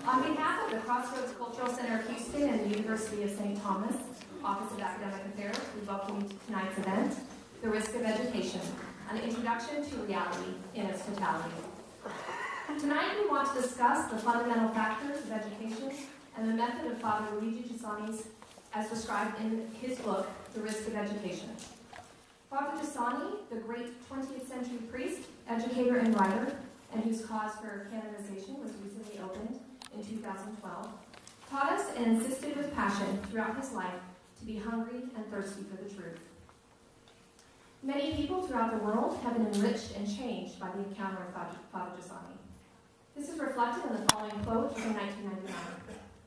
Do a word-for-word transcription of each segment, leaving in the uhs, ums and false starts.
On behalf of the Crossroads Cultural Center of Houston and the University of Saint Thomas, Office of Academic Affairs, we welcome you to tonight's event, The Risk of Education, an introduction to reality in its totality. Tonight we want to discuss the fundamental factors of education and the method of Father Luigi Giussani's as described in his book, The Risk of Education. Father Giussani, the great twentieth century priest, educator, and writer, and whose cause for canonization was recently opened in two thousand twelve, taught us and insisted with passion throughout his life to be hungry and thirsty for the truth. Many people throughout the world have been enriched and changed by the encounter of Father Giussani. This is reflected in the following quote from nineteen ninety-nine.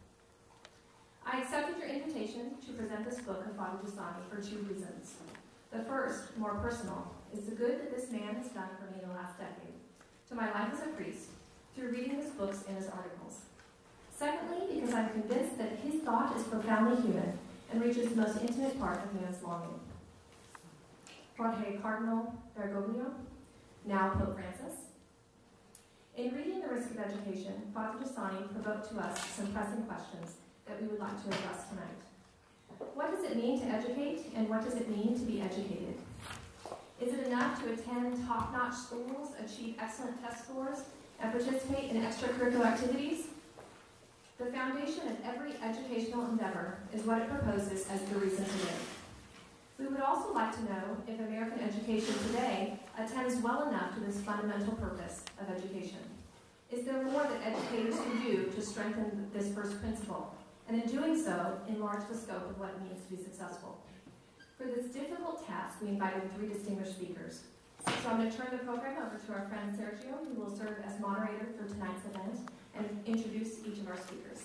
I accepted your invitation to present this book of Father Giussani for two reasons. The first, more personal, is the good that this man has done for me in the last decade, to my life as a priest, through reading his books and his articles. Secondly, because I'm convinced that his thought is profoundly human and reaches the most intimate part of man's longing. Jorge Cardinal Bergoglio, now Pope Francis. In reading The Risk of Education, Father Giussani provoked to us some pressing questions that we would like to address tonight. What does it mean to educate, and what does it mean to be educated? Is it enough to attend top-notch schools, achieve excellent test scores, and participate in extracurricular activities? The foundation of every educational endeavor is what it proposes as the reason to live. We would also like to know if American education today attends well enough to this fundamental purpose of education. Is there more that educators can do to strengthen this first principle, and in doing so, enlarge the scope of what it means to be successful? For this difficult task, we invited three distinguished speakers. So I'm going to turn the program over to our friend Sergio, who will serve as moderator for tonight's event and introduce each of our speakers.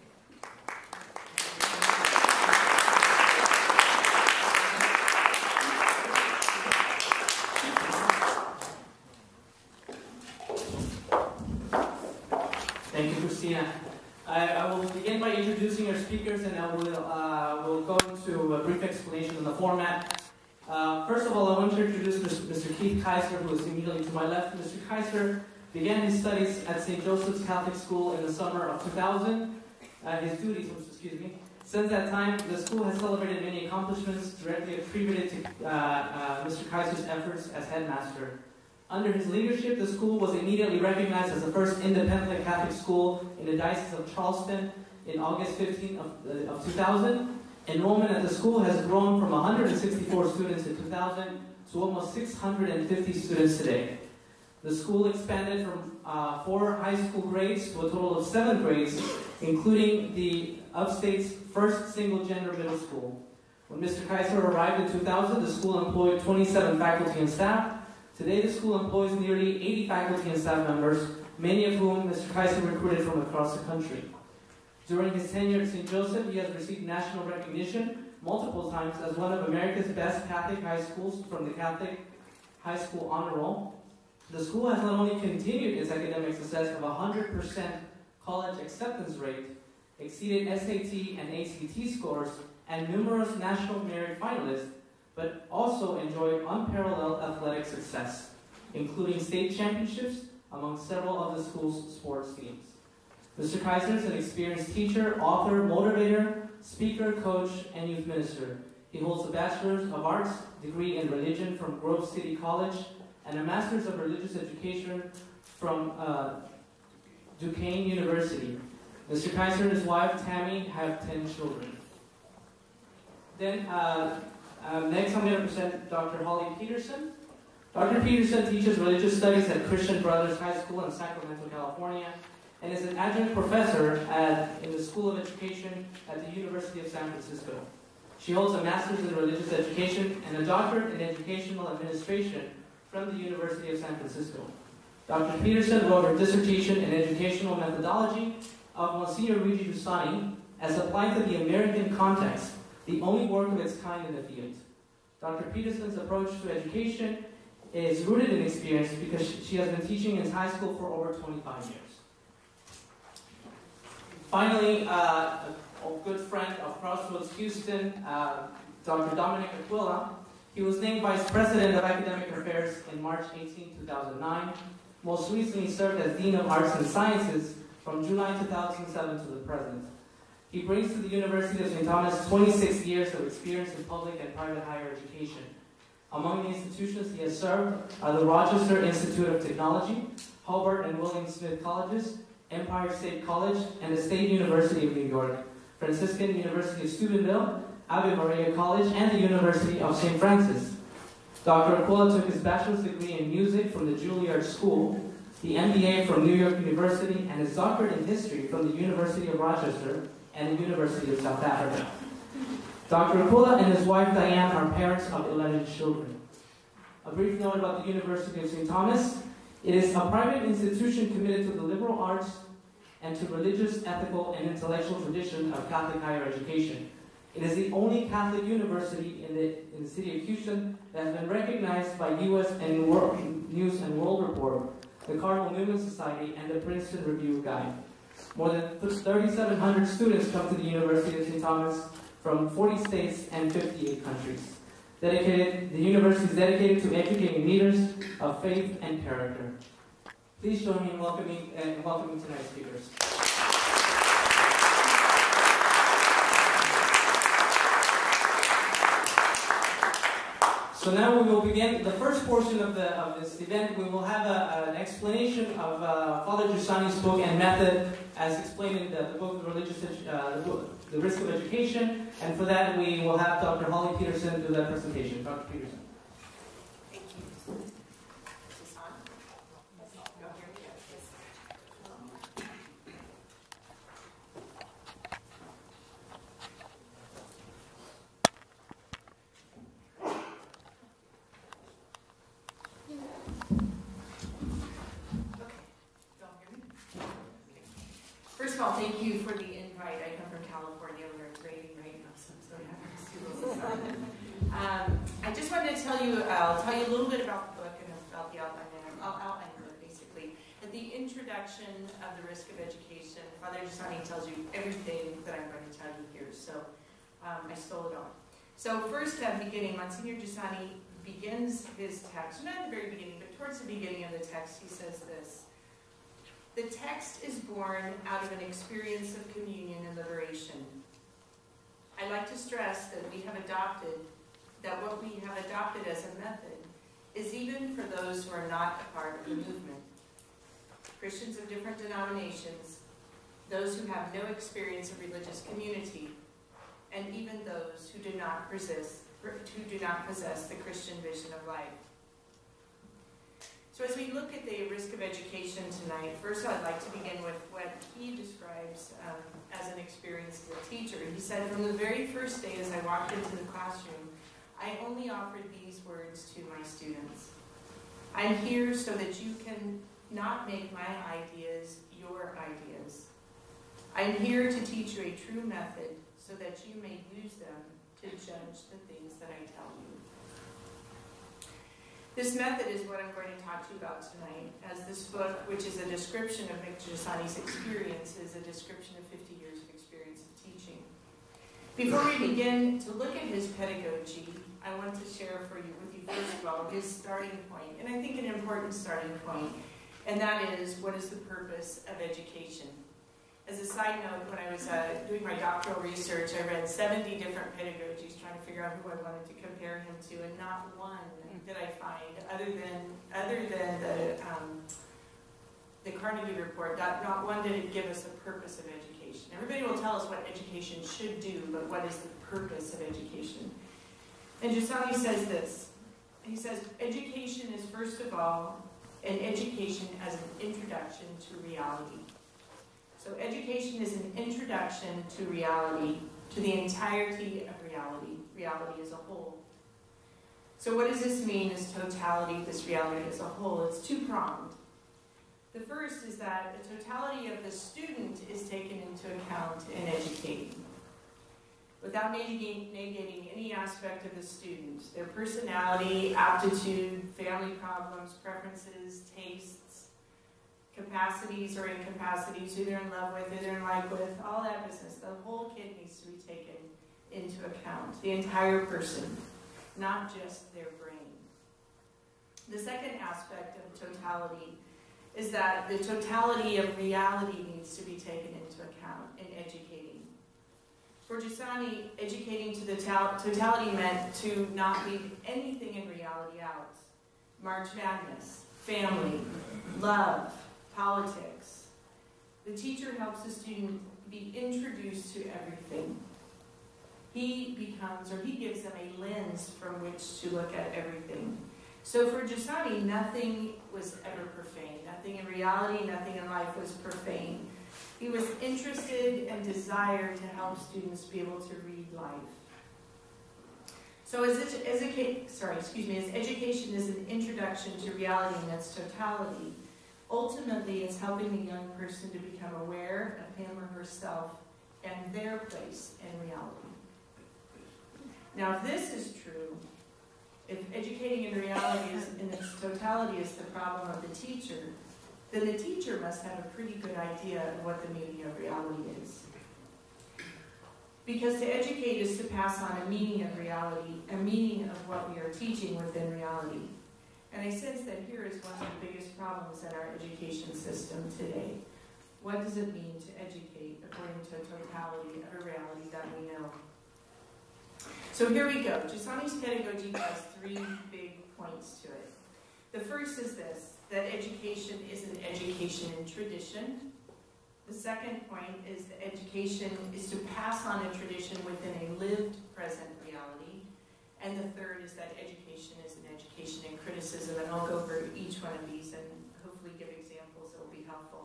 Thank you, Christina. I, I will begin by introducing our speakers, and I will uh, will go into a brief explanation on the format. Uh, first of all, I want to introduce Mister Keith KISER, who is immediately to my left. Mister KISER began his studies at Saint Joseph's Catholic School in the summer of two thousand. Uh, his duties, excuse me. Since that time, the school has celebrated many accomplishments directly attributed to uh, uh, Mister KISER's efforts as headmaster. Under his leadership, the school was immediately recognized as the first independent Catholic school in the Diocese of Charleston in August fifteenth of, uh, of two thousand. Enrollment at the school has grown from one hundred sixty-four students in two thousand to almost six hundred fifty students today. The school expanded from uh, four high school grades to a total of seven grades, including the upstate's first single-gender middle school. When Mister KISER arrived in two thousand, the school employed twenty-seven faculty and staff. Today, the school employs nearly eighty faculty and staff members, many of whom Mister KISER recruited from across the country. During his tenure at Saint Joseph, he has received national recognition multiple times as one of America's best Catholic high schools from the Catholic High School Honor Roll. The school has not only continued its academic success of a one hundred percent college acceptance rate, exceeded S A T and A C T scores, and numerous national merit finalists, but also enjoyed unparalleled athletic success, including state championships among several of the school's sports teams. Mister KISER is an experienced teacher, author, motivator, speaker, coach, and youth minister. He holds a Bachelor's of Arts degree in religion from Grove City College and a Master's of Religious Education from uh, Duquesne University. Mister KISER and his wife, Tammy, have ten children. Then, uh, Um, next, I'm going to present Doctor Holly Peterson. Doctor Peterson teaches religious studies at Christian Brothers High School in Sacramento, California, and is an adjunct professor at, in the School of Education at the University of San Francisco. She holds a master's in religious education and a doctorate in educational administration from the University of San Francisco. Doctor Peterson wrote her dissertation in educational methodology of Monsignor Luigi Giussani as applied to the American context, the only work of its kind in the field. Doctor Peterson's approach to education is rooted in experience because she has been teaching in high school for over twenty-five years. Finally, uh, a good friend of Crossroads Houston, uh, Doctor Dominic AQUILA. He was named Vice President of Academic Affairs in March eighteenth, two thousand nine. Most recently served as Dean of Arts and Sciences from July two thousand seven to the present. He brings to the University of Saint Thomas twenty-six years of experience in public and private higher education. Among the institutions he has served are the Rochester Institute of Technology, Hobart and William Smith Colleges, Empire State College, and the State University of New York, Franciscan University of Steubenville, Ave Maria College, and the University of Saint Francis. Doctor AQUILA took his bachelor's degree in music from the Juilliard School, the M B A from New York University, and his doctorate in history from the University of Rochester and the University of South Africa. Doctor AQUILA and his wife Diane are parents of eleven children. A brief note about the University of Saint Thomas. It is a private institution committed to the liberal arts and to religious, ethical, and intellectual tradition of Catholic higher education. It is the only Catholic university in the, in the city of Houston that has been recognized by U S and World, News and World Report, the Cardinal Newman Society, and the Princeton Review Guide. More than thirty-seven hundred students come to the University of Saint Thomas from forty states and fifty-eight countries. Dedicated, the university is dedicated to educating leaders of faith and character. Please join me in welcoming, uh, welcoming tonight's speakers. So now we will begin the first portion of, the, of this event. We will have a, an explanation of uh, Father Giussani's book and method as explained in the, the book, The Religious, uh, the, book, the Risk of Education. And for that, we will have Doctor Holly Peterson do that presentation. Doctor Peterson. Thank you. Is this on? Go here. First of all, thank you for the invite. I come from California where it's raining right now, so I'm so happy to see this. Um, I just wanted to tell you, I'll tell you a little bit about the book and about the outline. I'll outline the book basically. At the introduction of the risk of education, Father Giussani tells you everything that I'm going to tell you here, so um, I stole it all. So first at the beginning, Monsignor Giussani begins his text, not at the very beginning, but towards the beginning of the text, he says this. The text is born out of an experience of communion and liberation. I'd like to stress that we have adopted, that what we have adopted as a method is even for those who are not a part of the movement. Christians of different denominations, those who have no experience of religious community, and even those who do not possess, who do not possess the Christian vision of life. So as we look at the risk of education tonight, first I'd like to begin with what he describes um, as an experience as a teacher. He said, from the very first day as I walked into the classroom, I only offered these words to my students. I'm here so that you can not make my ideas your ideas. I'm here to teach you a true method so that you may use them to judge the things that I tell you. This method is what I'm going to talk to you about tonight, as this book, which is a description of Mister Giussani's experience, is a description of fifty years of experience of teaching. Before we begin to look at his pedagogy, I want to share for you with you, first of all, his starting point, and I think an important starting point, and that is, what is the purpose of education? As a side note, when I was uh, doing my doctoral research, I read seventy different pedagogies trying to figure out who I wanted to compare him to, and not one did I find, other than other than the um, the Carnegie report, not, not one did it give us a purpose of education. Everybody will tell us what education should do, but what is the purpose of education? And Giussani says this. He says, education is first of all an education as an introduction to reality. So education is an introduction to reality, to the entirety of reality, reality as a whole. So what does this mean, this totality, this reality as a whole? It's two-pronged. The first is that the totality of the student is taken into account in educating, without negating, negating any aspect of the student, their personality, aptitude, family problems, preferences, tastes, capacities or incapacities, who they're in love with, who they're in like with, all that business. The whole kid needs to be taken into account, the entire person, not just their brain. The second aspect of totality is that the totality of reality needs to be taken into account in educating. For Giussani, educating to the totality meant to not leave anything in reality out. March Madness, family, love, politics. The teacher helps the student be introduced to everything. He becomes, or he gives them a lens from which to look at everything. So for Giussani, nothing was ever profane. Nothing in reality, nothing in life was profane. He was interested and desired to help students be able to read life. So as, educa sorry, excuse me, as education is an introduction to reality in its totality, ultimately it's helping the young person to become aware of him or herself and their place in reality. Now, if this is true, if educating in reality is, in its totality is the problem of the teacher, then the teacher must have a pretty good idea of what the meaning of reality is. Because to educate is to pass on a meaning of reality, a meaning of what we are teaching within reality. And I sense that here is one of the biggest problems in our education system today. What does it mean to educate according to a totality of a reality that we know? So here we go. Giussani's pedagogy has three big points to it. The first is this, that education is an education in tradition. The second point is that education is to pass on a tradition within a lived present reality. And the third is that education is an education in criticism. And I'll go over each one of these and hopefully give examples that will be helpful.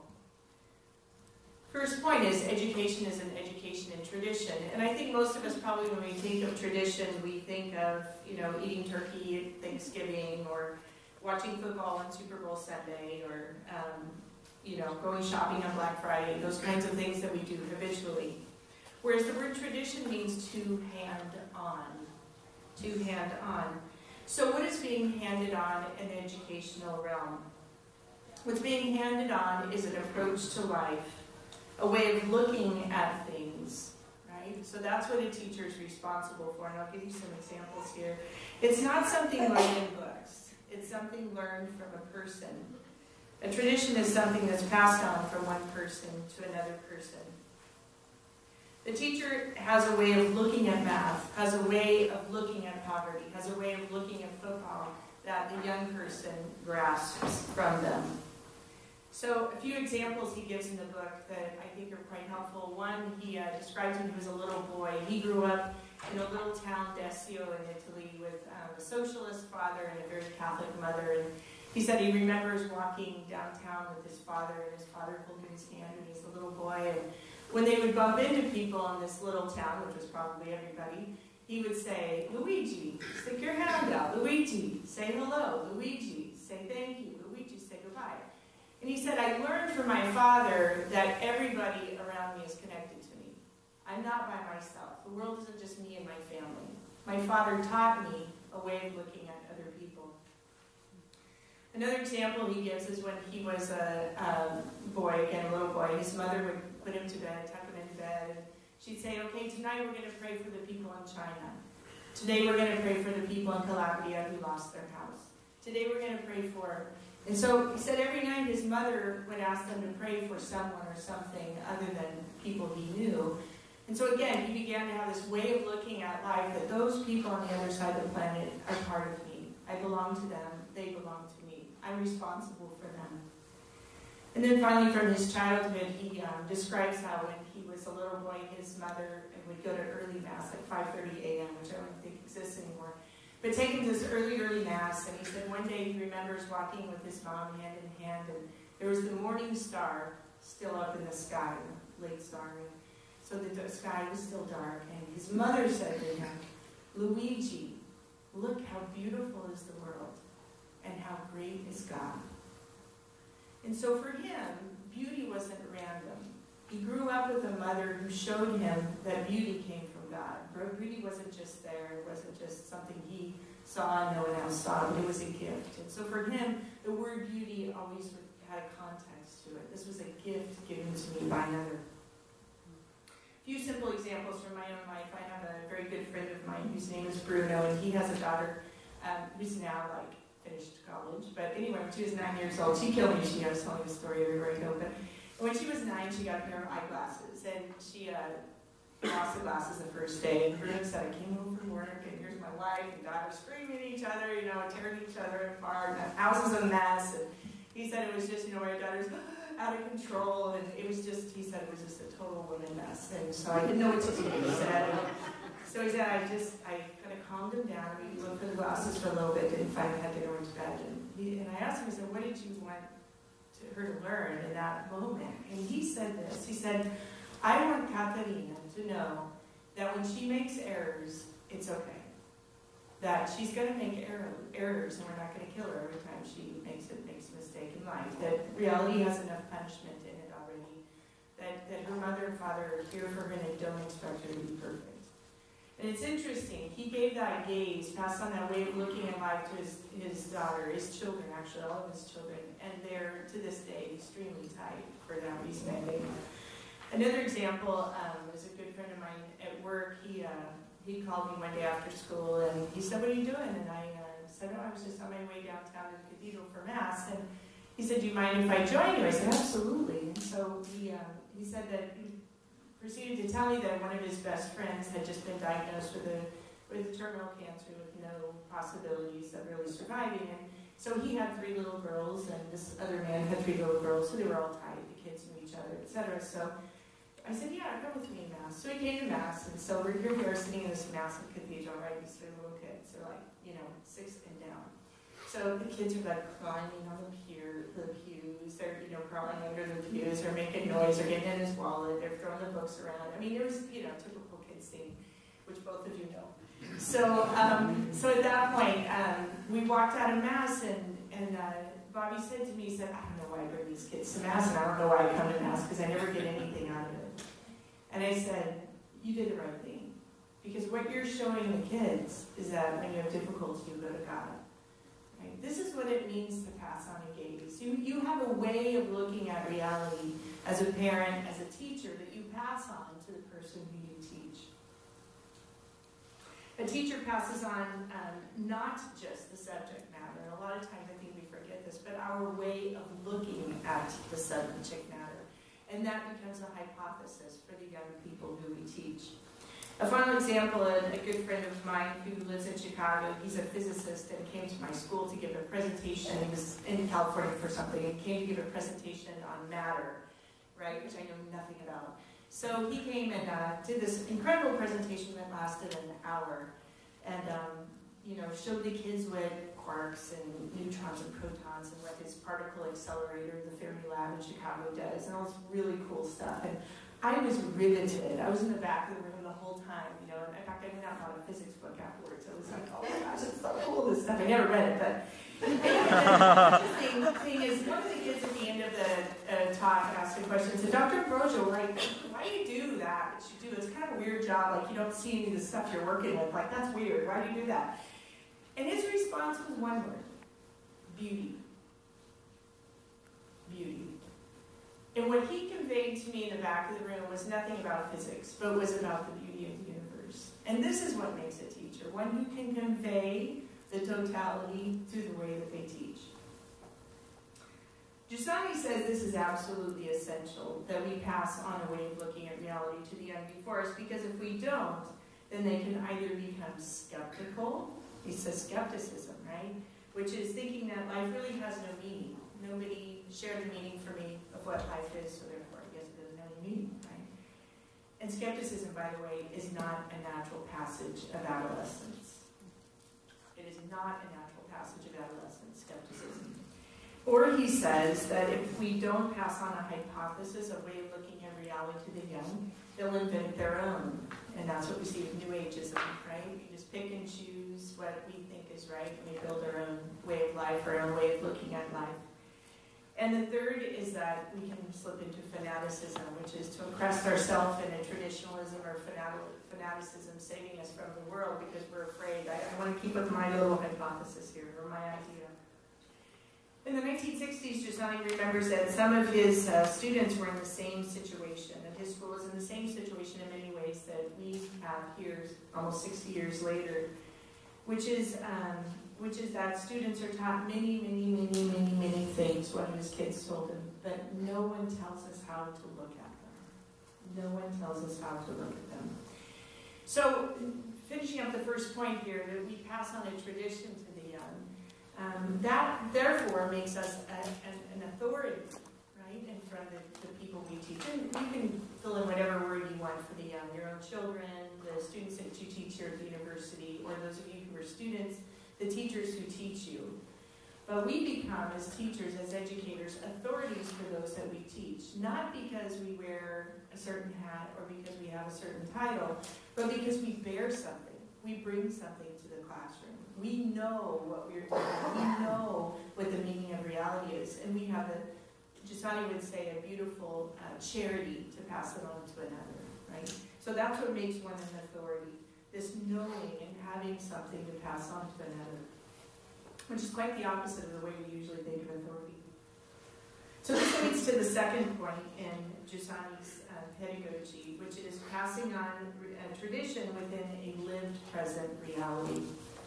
First point is education is an education in tradition. And I think most of us probably when we think of tradition, we think of, you know, eating turkey at Thanksgiving or watching football on Super Bowl Sunday or, um, you know, going shopping on Black Friday, those kinds of things that we do habitually. Whereas the word tradition means to hand on, to hand on. So what is being handed on in the educational realm? What's being handed on is an approach to life, a way of looking at things, right? So that's what a teacher is responsible for, and I'll give you some examples here. It's not something learned in books. It's something learned from a person. A tradition is something that's passed on from one person to another person. The teacher has a way of looking at math, has a way of looking at poverty, has a way of looking at football that the young person grasps from them. So a few examples he gives in the book that I think are quite helpful. One, he uh, describes when he was a little boy. He grew up in a little town, Desio in Italy, with um, a socialist father and a very Catholic mother. And he said he remembers walking downtown with his father, and his father holding his hand when he was a little boy. And when they would bump into people in this little town, which was probably everybody, he would say, Luigi, stick your hand out. Luigi, say hello. Luigi, say thank you. Luigi, say goodbye. And he said, I learned from my father that everybody around me is connected to me. I'm not by myself. The world isn't just me and my family. My father taught me a way of looking at other people. Another example he gives is when he was a um, boy, again, a little boy, his mother would put him to bed, tuck him into bed, and she'd say, okay, tonight we're going to pray for the people in China. Today we're going to pray for the people in Calabria who lost their house. Today we're going to pray for... And so he said every night his mother would ask them to pray for someone or something other than people he knew. And so again, he began to have this way of looking at life that those people on the other side of the planet are part of me. I belong to them. They belong to me. I'm responsible for them. And then finally from his childhood, he um, describes how when he was a little boy, his mother would go to early mass at five thirty a m, which I don't think exists anymore. But take him to this early, early mass, and he said one day he remembers walking with his mom hand in hand, and there was the morning star still up in the sky, late starry. So the sky was still dark, and his mother said to him, Luigi, look how beautiful is the world, and how great is God. And so for him, beauty wasn't random. He grew up with a mother who showed him that beauty came from God. Beauty wasn't just there. It wasn't just something he saw and no one else saw, but it was a gift. And so for him, the word beauty always had a context to it. This was a gift given to me by another. A few simple examples from my own life. I have a very good friend of mine whose name is Bruno, and he has a daughter um, who's now like finished college. But anyway, when she was nine years old, she killed me. She was telling the story everywhere I go. But when she was nine, she got a pair of eyeglasses, and she uh, lost the glasses the first day. And Bruno said, I came home from work, and here's my wife and daughter screaming at each other, you know, tearing each other apart, and the house was a mess. And he said it was just, you know, my daughter's out of control, and it was just, he said it was just a total woman mess. And so I didn't know what to do. He said, so he said, I just, I kind of calmed him down. We looked for the glasses for a little bit, and finally had to go into bed. And, he, and I asked him, I said, what did you want to, her to learn in that moment? And he said this, he said, I want Katarina to know that when she makes errors, it's okay. That she's going to make error, errors, and we're not going to kill her every time she makes it makes a mistake in life. That reality has enough punishment in it already. That, that her mother and father are here for her, and they don't expect her to be perfect. And it's interesting, he gave that gaze, passed on that way of looking at life to his, his daughter, his children, actually, all of his children, and they're, to this day, extremely tight for that reason, I think. Another example um, is a good friend of mine at work. He uh, he called me one day after school, and he said, what are you doing? And I uh, said, oh, I was just on my way downtown to the cathedral for Mass. And he said, do you mind if I join you? I said, absolutely. And so he, uh, he said that he proceeded to tell me that one of his best friends had just been diagnosed with a, with a terminal cancer with no possibilities of really surviving. And so he had three little girls, and this other man had three little girls, so they were all tight, the kids knew each other, et cetera. So I said, yeah, come with me in Mass. So he came to Mass, and so we're here, we are sitting in this massive cathedral, right? These three little kids, they're like, you know, six and down. So the kids are like climbing on the pew, the pews, they're, you know, crawling under the pews, they're making noise, they're getting in his wallet, they're throwing the books around. I mean, it was, you know, typical kids thing, which both of you know. So, um, so at that point, um, we walked out of Mass, and, and uh, Bobby said to me, he said, I don't know why I bring these kids to Mass, and I don't know why I come to Mass, because I never get anything out of it. And I said, you did the right thing. Because what you're showing the kids is that when you have difficulty, you go to God. Right? This is what it means to pass on a gaze. You, you have a way of looking at reality as a parent, as a teacher, that you pass on to the person who you teach. A teacher passes on um, not just the subject matter. A lot of times I think we forget this, but our way of looking at the subject matter. And that becomes a hypothesis for the young people who we teach. A final example, a, a good friend of mine who lives in Chicago, he's a physicist and came to my school to give a presentation. He was in California for something and came to give a presentation on matter, right, which I know nothing about. So he came and uh, did this incredible presentation that lasted an hour, and um, you know, showed the kids what quarks and neutrons and protons and what his particle accelerator, the Fermi Lab in Chicago, does, and all this really cool stuff. And I was riveted. I was in the back of the room the whole time, you know. In fact, I went out and bought a physics book afterwards. I was like, oh my gosh, it's so cool, this stuff. I never read it, but the interesting thing is, one of the kids at the end of the uh, talk asked a question and said, Doctor Brojo, like, why do you do that? That you do? It's kind of a weird job. Like, you don't see any of the stuff you're working with. Like, that's weird. Why do you do that? And his response was one word: beauty. Beauty. And what he conveyed to me in the back of the room was nothing about physics, but was about the beauty of the universe. And this is what makes a teacher, one who can convey the totality through the way that they teach. Giussani says this is absolutely essential, that we pass on a way of looking at reality to the young before us, because if we don't, then they can either become skeptical. He says skepticism, right? Which is thinking that life really has no meaning. Nobody shared the meaning for me of what life is, so therefore I guess it doesn't have any meaning, right? And skepticism, by the way, is not a natural passage of adolescence. It is not a natural passage of adolescence, skepticism. Or he says that if we don't pass on a hypothesis, a way of looking at reality to the young, they'll invent their own. And that's what we see with New Ageism, right? We just pick and choose what we think is right, and we build our own way of life, our own way of looking at life. And the third is that we can slip into fanaticism, which is to encrust ourselves in a traditionalism or fanaticism, saving us from the world because we're afraid. I, I want to keep with my little hypothesis here, or my idea. In the nineteen sixties, Giussani remembers that some of his uh, students were in the same situation, and his school was in the same situation in many ways that we have here almost sixty years later, which is um, which is that students are taught many, many, many, many, many things, one of his kids told him, but no one tells us how to look at them. No one tells us how to look at them. So, finishing up the first point here, that we pass on a tradition to the young, um, that therefore makes us a, an, an authority, right, in front of the, the people we teach. And you can fill in whatever word you want for the young, your own children, the students that you teach here at the university, or those of you who are students, the teachers who teach you. But we become, as teachers, as educators, authorities for those that we teach, not because we wear a certain hat or because we have a certain title, but because we bear something. We bring something to the classroom. We know what we're doing. We know what the meaning of reality is. And we have, a, Giussani would say, a beautiful uh, charity to pass it on to another, right? So that's what makes one an authority, this knowing and having something to pass on to another, which is quite the opposite of the way we usually think of authority. So this leads to the second point in Giussani's uh, pedagogy, which is passing on a tradition within a lived present reality.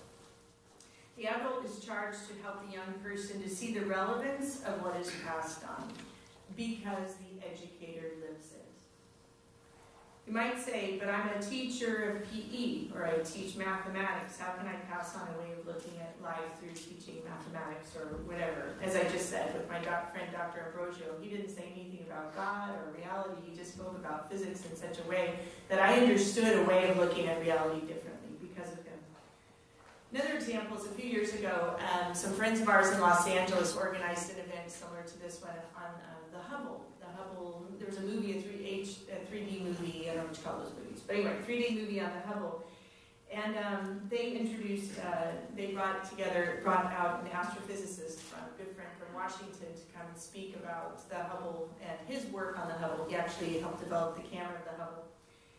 The adult is charged to help the young person to see the relevance of what is passed on, because the educator lives it. You might say, but I'm a teacher of P E, or I teach mathematics. How can I pass on a way of looking at life through teaching mathematics, or whatever? As I just said with my doc, friend Doctor Ambrosio, he didn't say anything about God or reality. He just spoke about physics in such a way that I understood a way of looking at reality differently because of him. Another example is a few years ago, um, some friends of ours in Los Angeles organized an event similar to this one on uh, the Hubble. The Hubble, there was a movie, a three D movie, I don't know what you call those movies, but anyway, three D movie on the Hubble. And um, they introduced, uh, they brought together, brought out an astrophysicist, a good friend from Washington, to come and speak about the Hubble and his work on the Hubble. He actually helped develop the camera of the Hubble.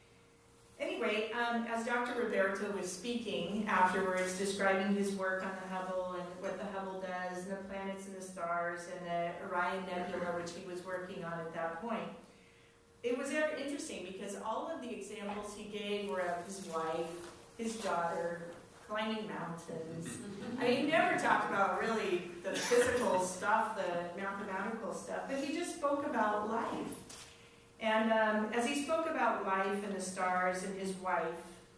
Anyway, um, as Doctor Roberto was speaking afterwards, describing his work on the Hubble and what the Hubble does, and the planets and the stars, and the Orion Nebula, which he was working on at that point, it was very interesting because all of the examples he gave were of his wife, his daughter, climbing mountains. I mean, he never talked about really the physical stuff, the mathematical stuff, but he just spoke about life. And um, as he spoke about life and the stars and his wife,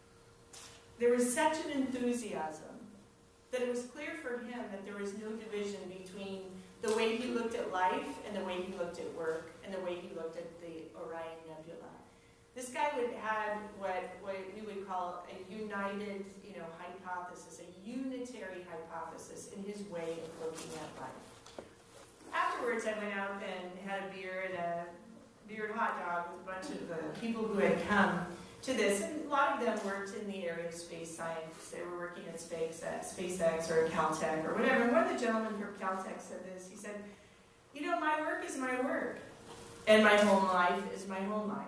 there was such an enthusiasm that it was clear for him that there was no division between the way he looked at life and the way he looked at work and the way he looked at the Orion Nebula. This guy would have what, what we would call a united, you know, hypothesis, a unitary hypothesis in his way of looking at life. Afterwards, I went out and had a beer and a beer and hot dog with a bunch of uh, people who had come to this, and a lot of them worked in the area of space science. They were working at Space at SpaceX or Caltech or whatever. And one of the gentlemen from Caltech said this. He said, you know, my work is my work, and my home life is my home life.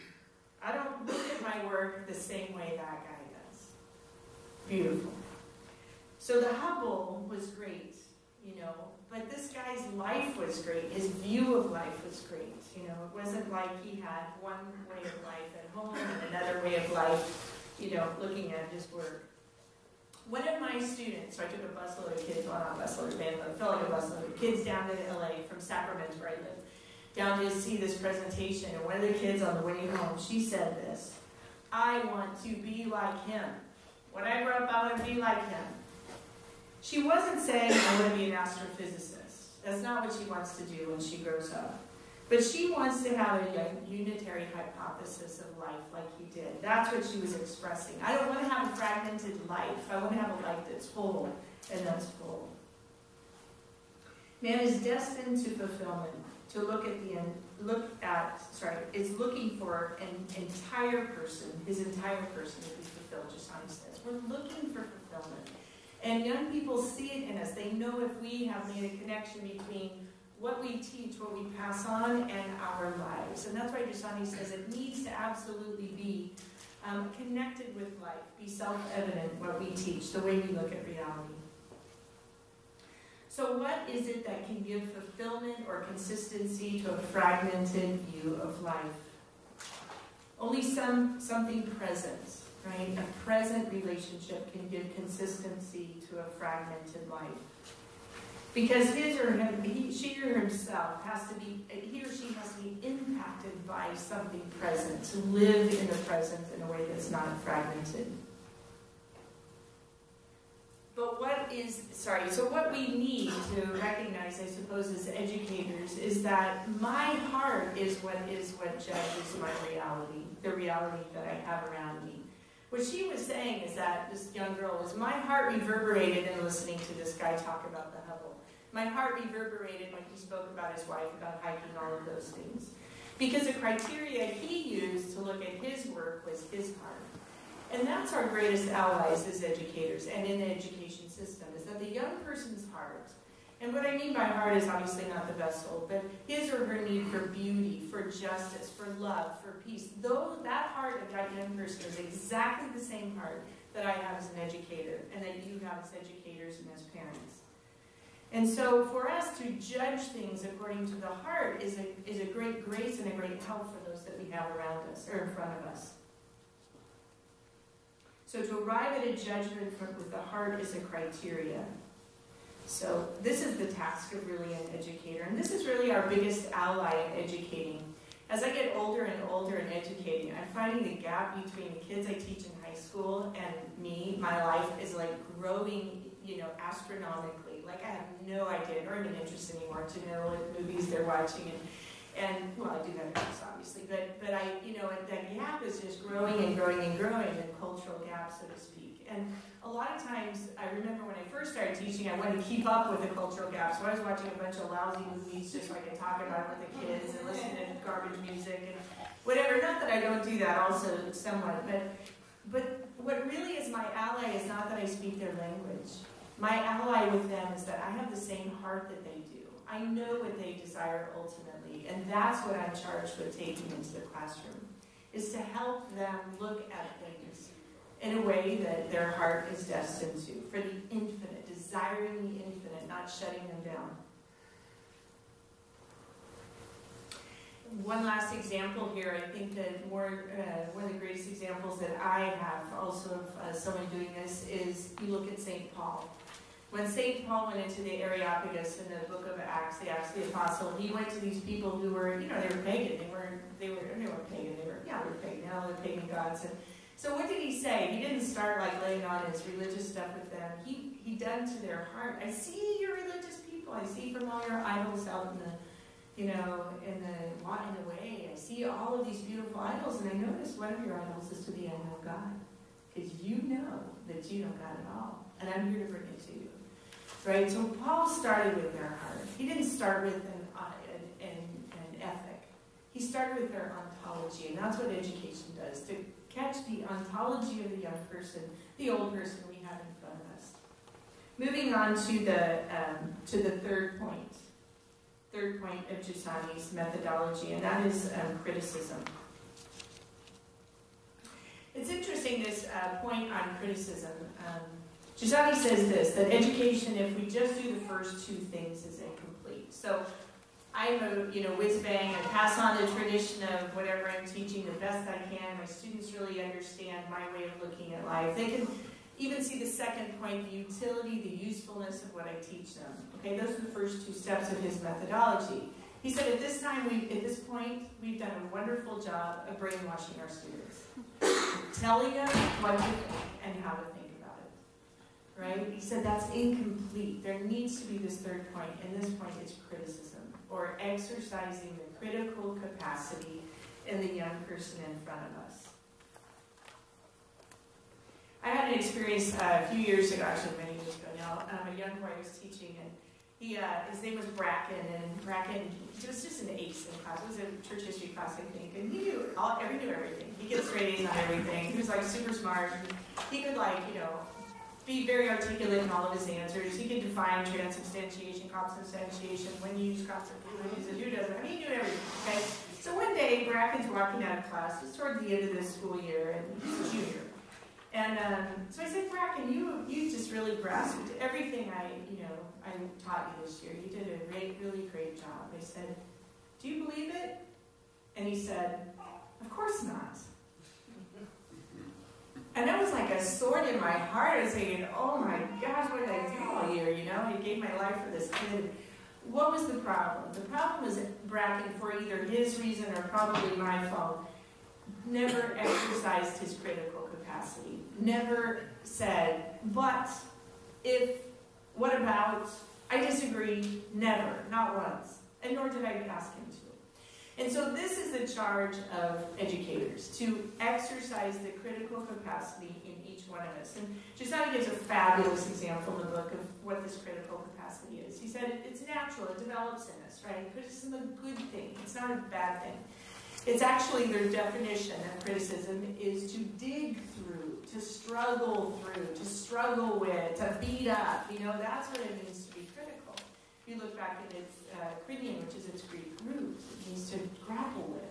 I don't look at my work the same way that guy does. Beautiful. So the Hubble was great, you know, but this guy's life was great. His view of life was great. You know, it wasn't like he had one way of life at home and another way of life, you know, looking at his work. One of my students, so I took a busload of kids, well, not a busload, man, but felt like a busload of kids down to L A from Sacramento, where I live, down to see this presentation. And one of the kids on the way home, she said this, I want to be like him. When I grow up, I want to be like him. She wasn't saying I want to be an astrophysicist. That's not what she wants to do when she grows up. But she wants to have a unitary hypothesis of life like he did. That's what she was expressing. I don't want to have a fragmented life. I want to have a life that's whole and that's full. Man is destined to fulfillment, to look at the end, look at, sorry, is looking for an entire person, his entire person to be fulfilled, just like he says. We're looking for fulfillment. And young people see it in us. They know if we have made a connection between what we teach, what we pass on, and our lives. And that's why Giussani says it needs to absolutely be um, connected with life, be self-evident what we teach, the way we look at reality. So what is it that can give fulfillment or consistency to a fragmented view of life? Only some something present, right? A present relationship can give consistency to a fragmented life. Because his or him, he, she or himself has to be, he or she has to be impacted by something present, to live in the present in a way that's not fragmented. But what is, sorry, so what we need to recognize, I suppose, as educators, is that my heart is what is what judges my reality, the reality that I have around me. What she was saying is that, this young girl, was my heart reverberated in listening to this guy talk about the Hubble. My heart reverberated when he spoke about his wife, about hiking, all of those things. Because the criteria he used to look at his work was his heart. And that's our greatest allies as educators and in the education system, is that the young person's heart, and what I mean by heart is obviously not the vessel, but his or her need for beauty, for justice, for love, for peace, though that heart of that young person is exactly the same heart that I have as an educator and that you have as educators and as parents. And so for us to judge things according to the heart is a, is a great grace and a great help for those that we have around us, or in front of us. So to arrive at a judgment with the heart is a criteria. So this is the task of really an educator, and this is really our biggest ally in educating. As I get older and older in educating, I'm finding the gap between the kids I teach in high school and me, my life, is like growing, you know, astronomically. Like I have no idea, nor even interest anymore to know what movies they're watching, and And, well, I do have interest, obviously, but, but I, you know, that gap is just growing and growing and growing, the cultural gap, so to speak. And a lot of times, I remember when I first started teaching, I wanted to keep up with the cultural gap, so I was watching a bunch of lousy movies just so I could talk about it with the kids and listen to garbage music and whatever. Not that I don't do that also somewhat, but, but what really is my ally is not that I speak their language. My ally with them is that I have the same heart that they do. I know what they desire ultimately, and that's what I'm charged with taking into the classroom, is to help them look at things in a way that their heart is destined to, for the infinite, desiring the infinite, not shutting them down. One last example here, I think that more, uh, one of the greatest examples that I have also of uh, someone doing this is you look at Saint Paul. When Saint Paul went into the Areopagus in the book of Acts, the Acts of the Apostle, he went to these people who were, you know, they were pagan. They were, they were, they were pagan. They were, yeah, they were pagan. Now they're pagan gods. And so what did he say? He didn't start like laying on his religious stuff with them. He he done to their heart. I see your religious people. I see from all your idols out in the, you know, in the in the way. I see all of these beautiful idols, and I notice one of your idols is to the unknown God, because you know that you don't got it all, and I'm here to bring it to you. Right? So Paul started with their heart. He didn't start with an, uh, an, an, an ethic. He started with their ontology, and that's what education does, to catch the ontology of the young person, the old person we have in front of us. Moving on to the, um, to the third point, third point of Giussani's methodology, and that is um, criticism. It's interesting, this uh, point on criticism. Um, Giussani says this, that education, if we just do the first two things, is incomplete. So I'm a, you know, whiz-bang, I pass on the tradition of whatever I'm teaching the best I can. My students really understand my way of looking at life. They can even see the second point, the utility, the usefulness of what I teach them. Okay, those are the first two steps of his methodology. He said at this time, we, at this point, we've done a wonderful job of brainwashing our students. Telling them what to think and how to think. Right? He said that's incomplete. There needs to be this third point, and this point is criticism, or exercising the critical capacity in the young person in front of us. I had an experience uh, a few years ago, actually many years ago now. Um, a young boy I was teaching, and he, uh, his name was Bracken, and Bracken was just an ace in class. It was a church history class, I think, and he knew, all, he knew everything. He gets straight A's on everything. He was like super smart. He could like, you know, be very articulate in all of his answers. He could define transubstantiation, consubstantiation, when you use consubstantiation, when you use it, who doesn't. I mean, he knew everything, okay? So one day, Bracken's walking out of class, just toward the end of the school year, and he's a junior. And um, so I said, Bracken, you you just really grasped everything I, you know, I taught you this year. You did a great, really great job. I said, do you believe it? And he said, of course not. And that was like a sword in my heart. I was thinking, oh my gosh, what did I do all year? You know, I gave my life for this kid. What was the problem? The problem was Bracken, for either his reason or probably my fault, never exercised his critical capacity. Never said, but if, what about, I disagree, never, not once. And nor did I ask him to. And so this is the charge of educators, to exercise the critical capacity in each one of us. And Josiah gives a fabulous example in the book of what this critical capacity is. He said it's natural, it develops in us, right? Criticism is a good thing, it's not a bad thing. It's actually their definition of criticism is to dig through, to struggle through, to struggle with, to beat up. You know, that's what it means to be critical. If you look back at its uh, critium, which is its Greek root, it means to grapple with.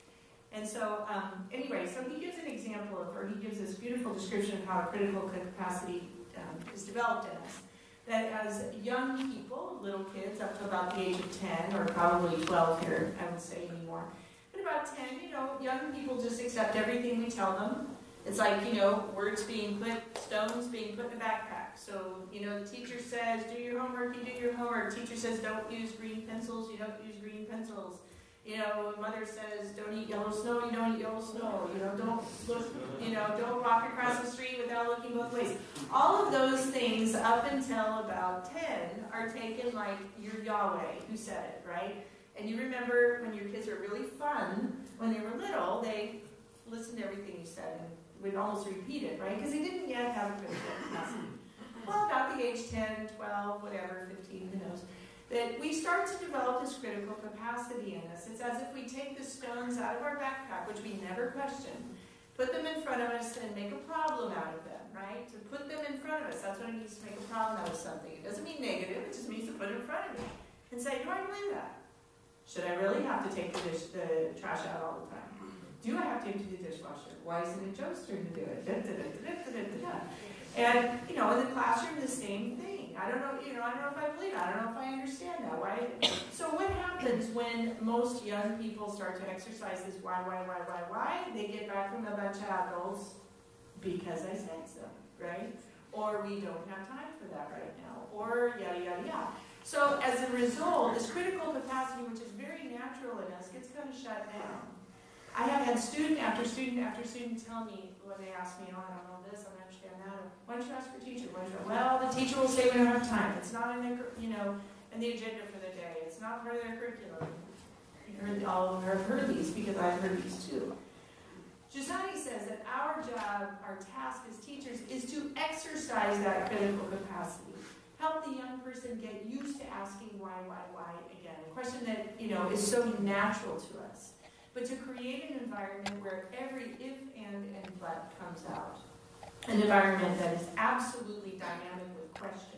And so, um, anyway, so he gives an example of, or he gives this beautiful description of how critical capacity um, is developed in us. That as young people, little kids up to about the age of ten, or probably twelve here, I would say anymore, but about ten, you know, young people just accept everything we tell them. It's like, you know, words being put, stones being put in a backpack. So, you know, the teacher says, do your homework, you do your homework. Teacher says, don't use green pencils, you don't use green pencils. You know, mother says, don't eat yellow snow, you don't eat yellow snow. You know, don't look, you know, don't walk across the street without looking both ways. All of those things up until about ten are taken like you're Yahweh who said it, right? And you remember when your kids were really fun, when they were little, they listened to everything you said and would almost repeat it, right? Because they didn't yet have a critical capacity. Well, about the age ten, twelve, whatever, fifteen, who knows, that we start to develop this critical capacity in us. It's as if we take the stones out of our backpack, which we never question, put them in front of us and make a problem out of them, right? To put them in front of us, that's what it means to make a problem out of something. It doesn't mean negative, it just means to put it in front of me and say, do I believe that? Should I really have to take the, dish, the trash out all the time? Do I have to empty the dishwasher? Why isn't it Joe's turn to do it? Da, da, da, da, da, da, da. And, you know, in the classroom, the same thing. I don't know, you know, I don't know if I believe it. I don't know if I understand that. Why? So what happens when most young people start to exercise this why, why, why, why, why? They get back from a bunch of adults because I said so, right? Or we don't have time for that right now. Or yada, yada, yada. So as a result, this critical capacity, which is very natural in us, gets kind of shut down. I have had student after student after student tell me when they ask me, oh, I don't know this, I don't understand that. Or, why don't you ask your teacher? Why don't you, well, the teacher will say we don't have time. It's not in the, you know, in the agenda for the day. It's not part of their curriculum. You heard all of have heard these because I've heard these too. Josiah says that our job, our task as teachers, is to exercise that critical capacity. Help the young person get used to asking why, why, why again. A question that, you know, is so natural to us. But to create an environment where every if, and, and but comes out. An environment that is absolutely dynamic with question,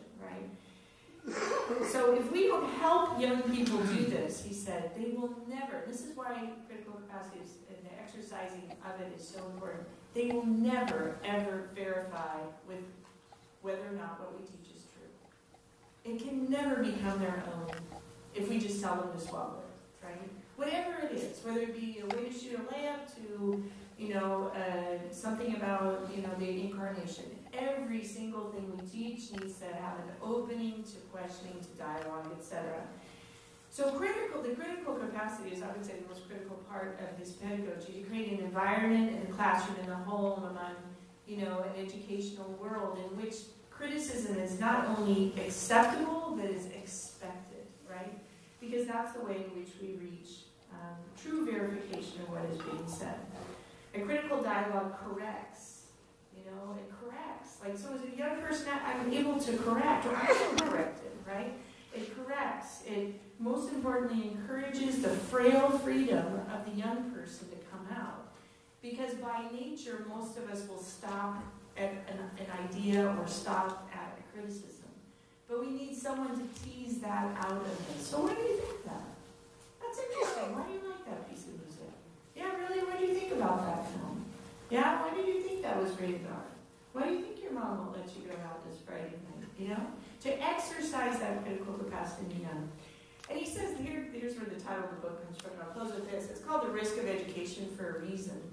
right? So if we don't help young people do this, he said, they will never, this is why critical capacity is, and the exercising of it is so important, they will never, ever verify with whether or not what we teach is true. It can never become their own if we just tell them to swallow it, right? Whatever it is, whether it be a way to shoot a layup to, you know, uh, something about, you know, the incarnation. Every single thing we teach needs to have an opening to questioning, to dialogue, et cetera. So critical, the critical capacity is, I would say, the most critical part of this pedagogy, to create an environment in the classroom, in the home, among, you know, an educational world in which criticism is not only acceptable, but is expected, right? Because that's the way in which we reach um, true verification of what is being said. A critical dialogue corrects, you know, it corrects. Like, so as a young person, I'm able to correct, or I'm corrected, right? It corrects. It, most importantly, encourages the frail freedom of the young person to come out. Because by nature, most of us will stop at an, an idea or stop at a criticism. But we need someone to tease that out of us. So what do you think of that? That's interesting. Why do you like that piece of music? Yeah, really? What do you think about that film? Yeah, why did you think that was rated R? Why do you think your mom won't let you go out this Friday night? You know? To exercise that critical capacity, you know. And he says, here, here's where the title of the book comes from. I'll close with this. It's called The Risk of Education for a reason.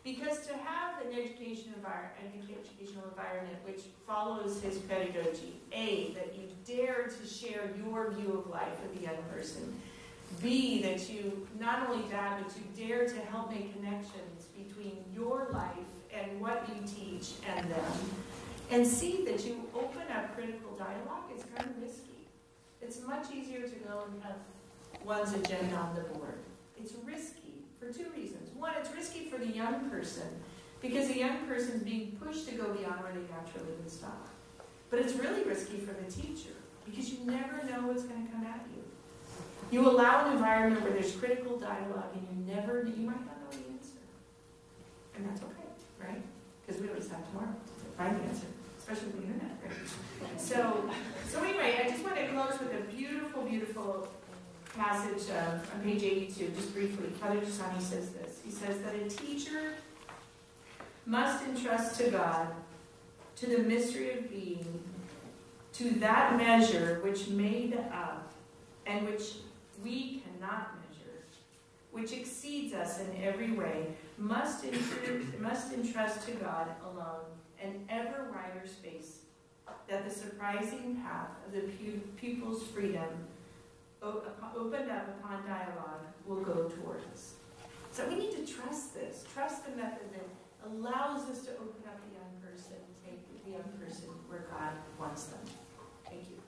Because to have an education envir- an educational environment which follows his pedagogy, A, that you dare to share your view of life with the young person, B, that you, not only that, but you dare to help make connections between your life and what you teach and them, and C, that you open up critical dialogue, it's kind of risky. It's much easier to go and have one's agenda on the board. It's risky. For two reasons. One, it's risky for the young person because the young person is being pushed to go beyond where they naturally would stop. But it's really risky for the teacher because you never know what's going to come at you. You allow an environment where there's critical dialogue and you never, you might not know the answer. And that's okay, right? Because we always have tomorrow to find the answer, especially with the internet, right? So, so anyway, I just want to close with a beautiful, beautiful passage uh, on page eighty-two, just briefly. Father Giussani says this. He says that a teacher must entrust to God, to the mystery of being, to that measure which made up and which we cannot measure, which exceeds us in every way, must, intru- must entrust to God alone an ever wider space, that the surprising path of the pu- pupil's freedom opened up upon dialogue will go towards us. So we need to trust this. Trust the method that allows us to open up the young person, take the young person where God wants them. Thank you.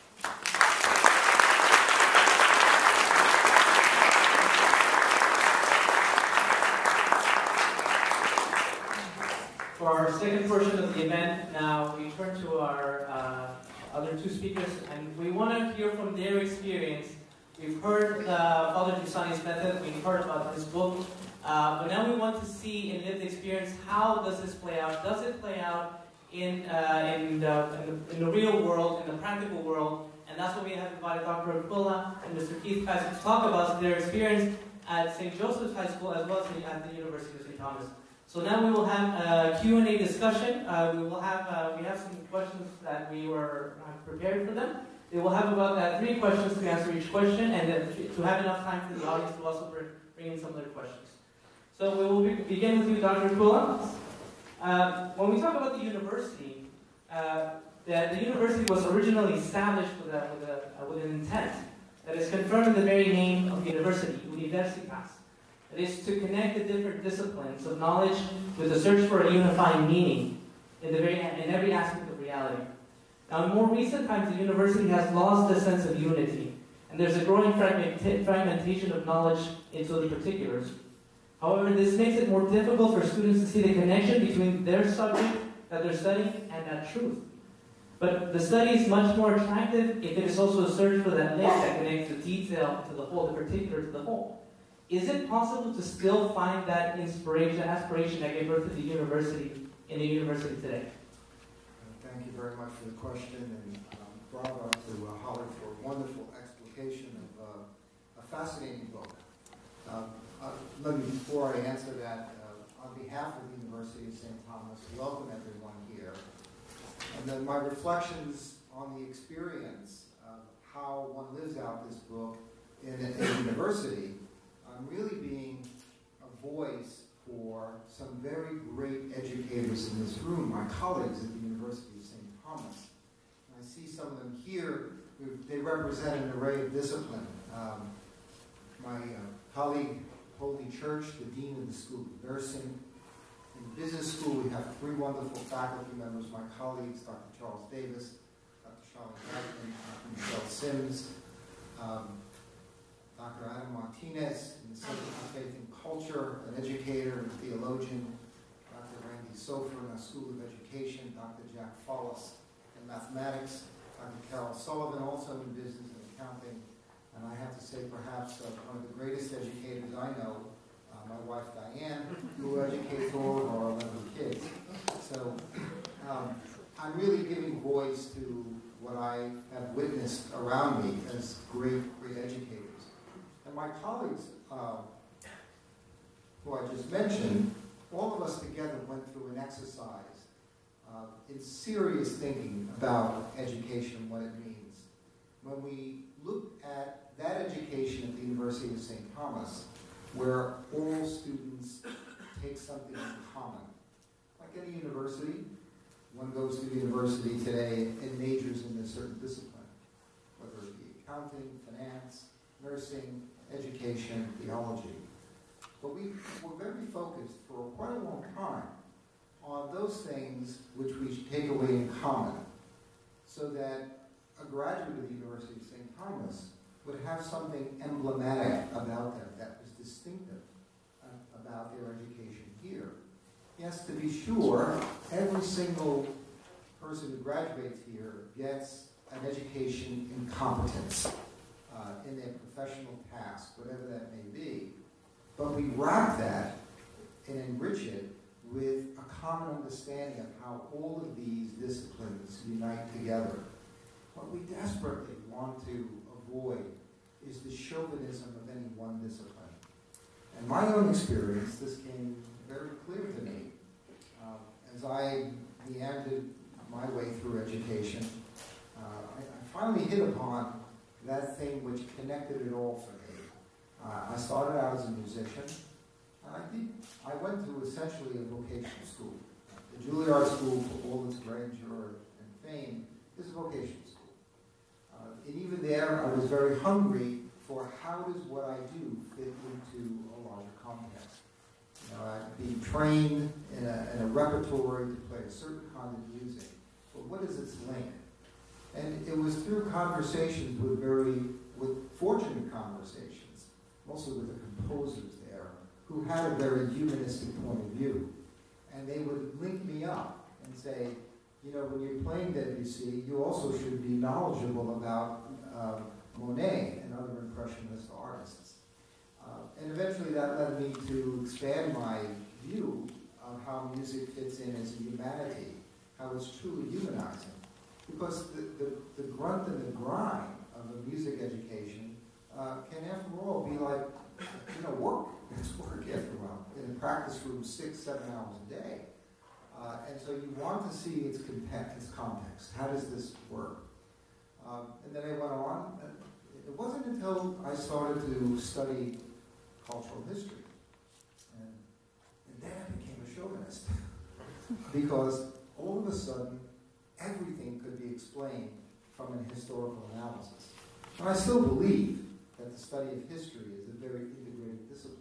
For our second portion of the event, now we turn to our uh, other two speakers, and we want to hear from their experience. We've heard uh, Father Giussani's method, we've heard about his book, uh, but now we want to see in lived experience, how does this play out? Does it play out in, uh, in, the, in, the, in the real world, in the practical world? And that's what we have invited Doctor AQUILA and Mister Keith Kaiser to talk about their experience at Saint Joseph's High School as well as at the University of Saint Thomas. So now we will have a Q and A discussion. Uh, we will have uh, we have some questions that we were uh, prepared for them. They will have about uh, three questions to answer each question, and uh, to have enough time for the audience to also bring in some of their questions. So we will be, begin with you, Doctor AQUILA. Uh, when we talk about the university, uh, the, the university was originally established with, a, with, a, uh, with an intent that is confirmed in the very name of the university, Universitas. It is to connect the different disciplines of knowledge with the search for a unifying meaning in, the very, in every aspect of reality. Now, in more recent times, the university has lost the sense of unity, and there's a growing fragmentation of knowledge into the particulars. However, this makes it more difficult for students to see the connection between their subject that they're studying and that truth. But the study is much more attractive if it is also a search for that link that connects the detail to the whole, the particular to the whole. Is it possible to still find that inspiration, aspiration that gave birth to the university in the university today? Thank you very much for the question, and um, bravo to uh, Holly for a wonderful explication of uh, a fascinating book. Um, uh, let me, before I answer that, uh, on behalf of the University of Saint Thomas, welcome everyone here. And then my reflections on the experience of how one lives out this book in a, in a university. I'm really being a voice for some very great educators in this room, my colleagues at the University of Saint Thomas. And I see some of them here. They represent an array of discipline. Um, my uh, colleague, Holy Church, the Dean of the School of Nursing. In the Business School, we have three wonderful faculty members, my colleagues, Doctor Charles Davis, Doctor Charlotte Reitman, Doctor Michelle Sims, um, Doctor Adam Martinez, in the Center for Faith and Culture, an educator and theologian, Doctor Randy Sofer in our School of Education, Doctor Jack Follis in mathematics, Doctor Carol Sullivan also in business and accounting, and I have to say perhaps uh, one of the greatest educators I know, uh, my wife Diane, who educates all of our eleven kids. So um, I'm really giving voice to what I have witnessed around me as great, great educators. And my colleagues, uh, who I just mentioned, all of us together went through an exercise uh, in serious thinking about education and what it means. When we looked at that education at the University of Saint Thomas, where all students take something in common. Like any university, one goes to university today and majors in a certain discipline, whether it be accounting, finance, nursing, education, theology. But we were very focused for quite a long time on those things which we take away in common, so that a graduate of the University of Saint Thomas would have something emblematic about them that was distinctive uh, about their education here. Yes, to be sure, every single person who graduates here gets an education in competence uh, in their professional task, whatever that may be. But we wrap that and enrich it with a common understanding of how all of these disciplines unite together. What we desperately want to avoid is the chauvinism of any one discipline. In my own experience, this came very clear to me. Uh, as I meandered my way through education, uh, I, I finally hit upon that thing which connected it all for me. Uh, I started out as a musician. I did. I went to essentially a vocational school. The Juilliard School, for all its grandeur and fame, is a vocational school. Uh, and even there, I was very hungry for how does what I do fit into a larger context. You know, I'd be trained in a, in a repertory to play a certain kind of music, but what is its link? And it was through conversations with very, with fortunate conversations, mostly with the composers there, who had a very humanistic point of view. And they would link me up and say, you know, when you're playing Debussy, you also should be knowledgeable about uh, Monet and other Impressionist artists. Uh, and eventually that led me to expand my view of how music fits in as a humanity, how it's truly humanizing. Because the, the, the grunt and the grind of a music education uh, can, after all, be like, you know, work. It's work after a while. In a practice room, six, seven hours a day. Uh, and so you want to see its, context, its context. How does this work? Um, and then I went on. It wasn't until I started to study cultural history. And, and then I became a chauvinist. Because all of a sudden, everything could be explained from an historical analysis. And I still believe that the study of history is a very integrated discipline.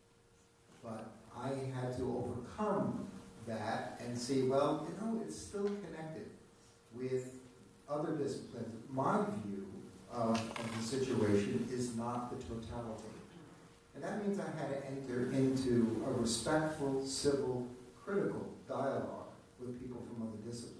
But I had to overcome that and see, well, you know, it's still connected with other disciplines. My view of, of the situation is not the totality. And that means I had to enter into a respectful, civil, critical dialogue with people from other disciplines.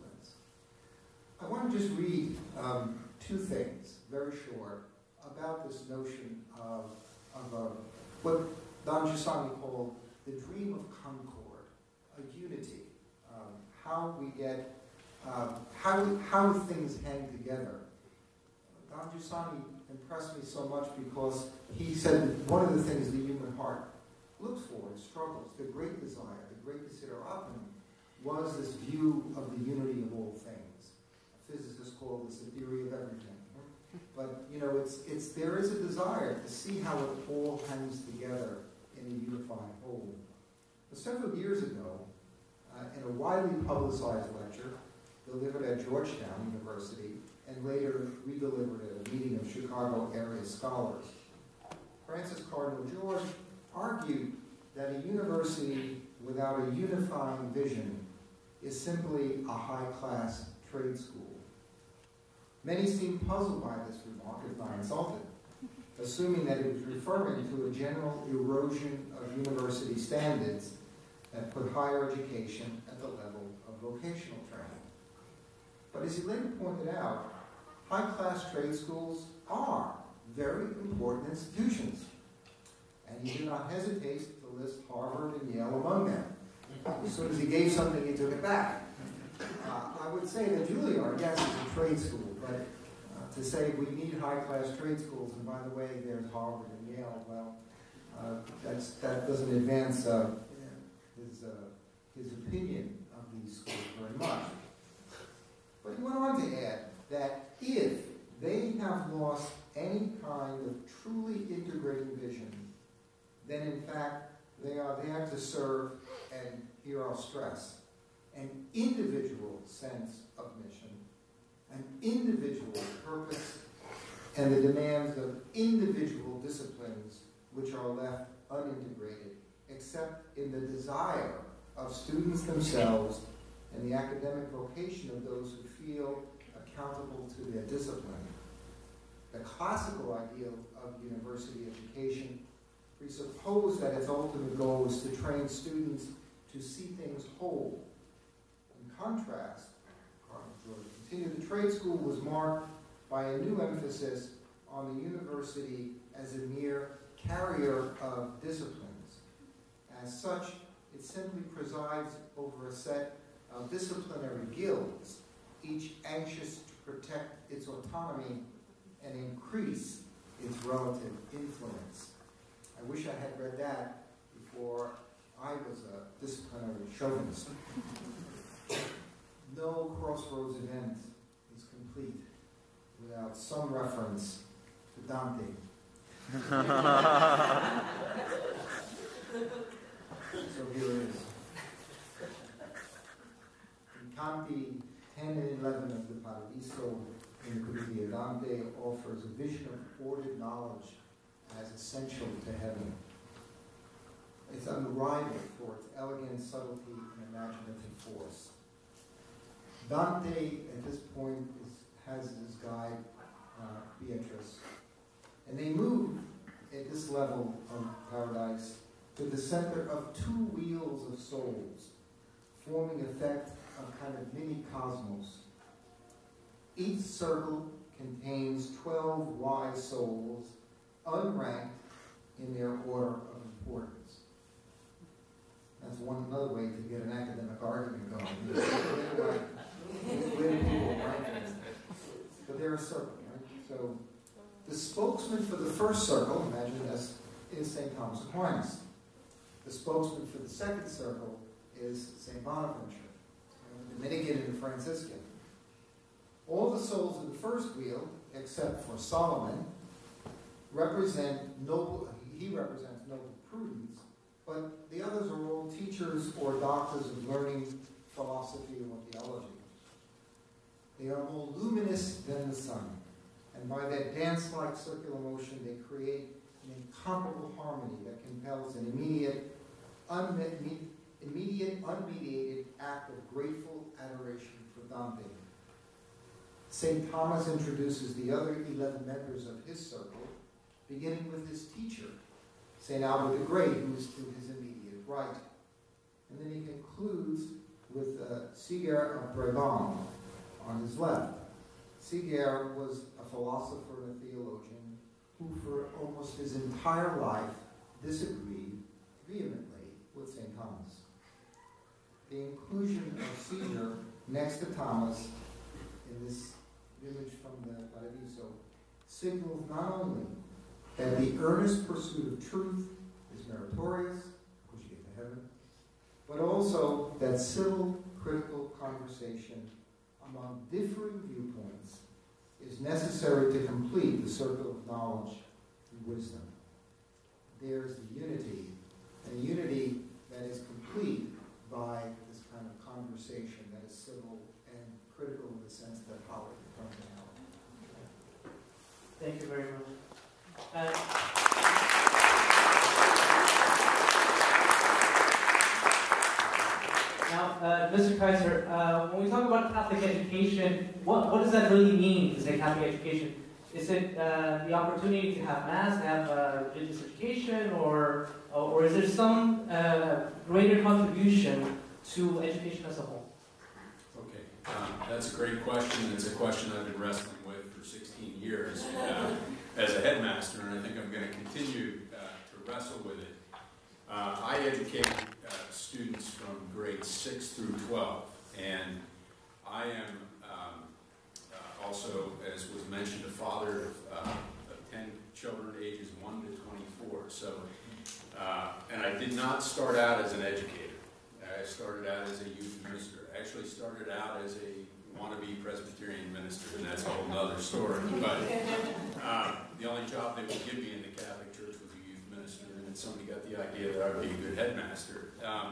I want to just read um, two things, very short, about this notion of, of a, what Don Giussani called the dream of concord, a unity, um, how we get, um, how, how things hang together. Don Giussani impressed me so much because he said that one of the things the human heart looks for and struggles, the great desire, the great desiderata, was this view of the unity of all things. Physicists call this the theory of everything. But, you know, it's, it's, there is a desire to see how it all hangs together in a unified whole. But several years ago, uh, in a widely publicized lecture delivered at Georgetown University and later redelivered at a meeting of Chicago area scholars, Francis Cardinal George argued that a university without a unifying vision is simply a high-class trade school. Many seemed puzzled by this remark, if not insulted, assuming that it was referring to a general erosion of university standards that put higher education at the level of vocational training. But as he later pointed out, high-class trade schools are very important institutions, and he did not hesitate to list Harvard and Yale among them. As soon as he gave something, he took it back. Uh, I would say that Juilliard, yes, is a trade school, but uh, to say we need high-class trade schools, and by the way, there's Harvard and Yale, well, uh, that's, that doesn't advance uh, his, uh, his opinion of these schools very much. But he went on to add that if they have lost any kind of truly integrating vision, then in fact they are there to serve and here I'll stress, an individual sense of mission, an individual purpose, and the demands of individual disciplines which are left unintegrated, except in the desire of students themselves and the academic vocation of those who feel accountable to their discipline. The classical ideal of university education presupposed that its ultimate goal is to train students to see things whole. In contrast, George continued, the trade school was marked by a new emphasis on the university as a mere carrier of disciplines. As such, it simply presides over a set of disciplinary guilds, each anxious to protect its autonomy and increase its relative influence. I wish I had read that before I was a disciplinary chauvinist. No Crossroads event is complete without some reference to Dante. So here it is. In Canti ten and eleven of the Paradiso, in the Commedia, Dante offers a vision of ordered knowledge as essential to heaven. It's unrivaled for its elegance, subtlety, and imaginative force. Dante, at this point, is, has his guide, uh, Beatrice, and they move at this level of paradise to the center of two wheels of souls, forming effect of kind of mini cosmos. Each circle contains twelve wise souls, unranked in their order of importance. That's one another way to get an academic argument going. But they're a circle, right? So the spokesman for the first circle, imagine this, is Saint Thomas Aquinas. The spokesman for the second circle is Saint Bonaventure, Dominican and Fransisco. All the souls of the first wheel, except for Solomon, represent noble, he represents noble prudence, but the others are all teachers or doctors of learning, philosophy, or theology. They are more luminous than the sun, and by that dance-like circular motion, they create an incomparable harmony that compels an immediate, unmet, immediate, unmediated act of grateful adoration for Dante. Saint Thomas introduces the other eleven members of his circle, beginning with his teacher, Saint Albert the Great, who is to his immediate right. And then he concludes with uh, Siger of Brabant on his left. Siger was a philosopher and a theologian who for almost his entire life disagreed vehemently with Saint Thomas. The inclusion of Siger next to Thomas in this image from the Paradiso signals not only that the earnest pursuit of truth is meritorious, because you get to heaven, but also that civil, critical conversation among differing viewpoints is necessary to complete the circle of knowledge and wisdom. There's the unity, and a unity that is complete by this kind of conversation that is civil and critical in the sense that Holly comes out. Thank you very much. Uh, now, uh, Mister Kaiser, uh, when we talk about Catholic education, what, what does that really mean to say Catholic education? Is it uh, the opportunity to have Mass, to have uh, religious education, or, or is there some uh, greater contribution to education as a whole? Okay, um, that's a great question. It's a question I've been wrestling with for sixteen years uh, as a headmaster, and I think I'm going to continue uh, to wrestle with it. Uh, I educate uh, students from grades six through twelve, and I am um, uh, also, as was mentioned, a father of, uh, of ten children ages one to twenty-four. So, uh, and I did not start out as an educator. I started out as a youth minister. I actually started out as a wannabe Presbyterian minister, and that's a whole other story. But uh, the only job they would give me in the Catholic Church was a youth minister, and then somebody got the idea that I would be a good headmaster. Um,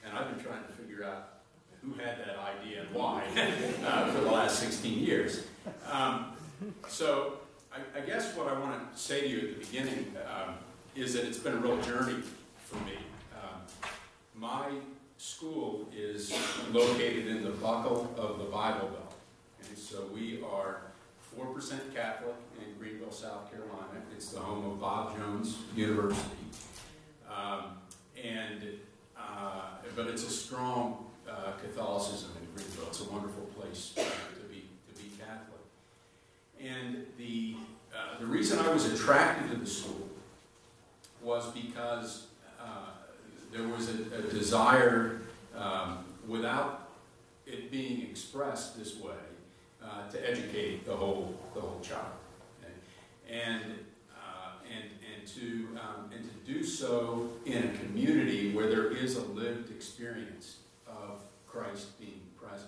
And I've been trying to figure out who had that idea and why uh, for the last sixteen years. Um, so I, I guess what I want to say to you at the beginning um, is that it's been a real journey for me. Um, my school is located in the buckle of the Bible Belt. And so we are four percent Catholic in Greenville, South Carolina. It's the home of Bob Jones University. Um, and, uh, but it's a strong uh, Catholicism in Greenville. It's a wonderful place uh, to be to be Catholic. And the, uh, the reason I was attracted to the school was because uh, there was a, a desire, um, without it being expressed this way, uh, to educate the whole the whole child, okay? and uh, and and to um, and to do so in a community where there is a lived experience of Christ being present.